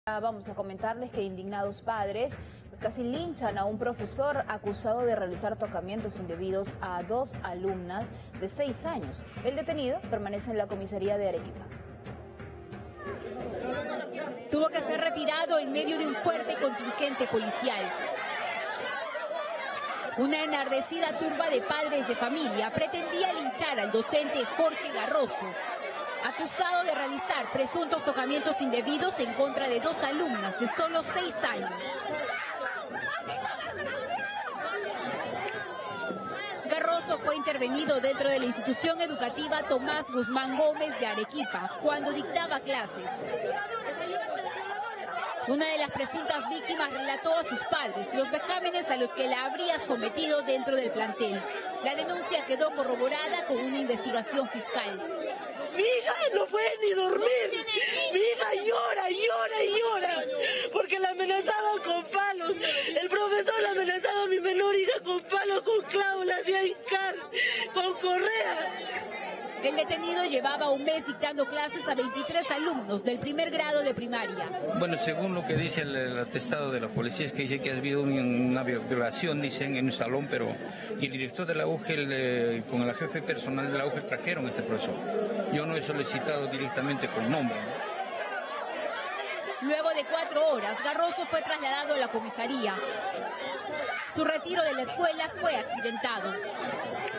Vamos a comentarles que indignados padres casi linchan a un profesor acusado de realizar tocamientos indebidos a dos alumnas de 6 años. El detenido permanece en la comisaría de Arequipa. Tuvo que ser retirado en medio de un fuerte contingente policial. Una enardecida turba de padres de familia pretendía linchar al docente Jorge Garroso, acusado de realizar presuntos tocamientos indebidos en contra de dos alumnas de solo 6 años. Garroso fue intervenido dentro de la institución educativa Tomás Guzmán Gómez de Arequipa cuando dictaba clases. Una de las presuntas víctimas relató a sus padres los vejámenes a los que la habría sometido dentro del plantel. La denuncia quedó corroborada con una investigación fiscal. Mi hija no puede ni dormir. Mi hija llora, llora y llora porque la amenazaban con palos. El profesor la amenazaba a mi menor hija con palos, con clavos, la hacía hincar, con correa. El detenido llevaba un mes dictando clases a 23 alumnos del primer grado de primaria. Bueno, según lo que dice el atestado de la policía, es que dice que ha habido una violación, dicen, en un salón, pero y el director de la UGEL con el jefe personal de la UGEL trajeron a este profesor. Yo no he solicitado directamente con nombre. Luego de 4 horas, Garroso fue trasladado a la comisaría. Su retiro de la escuela fue accidentado.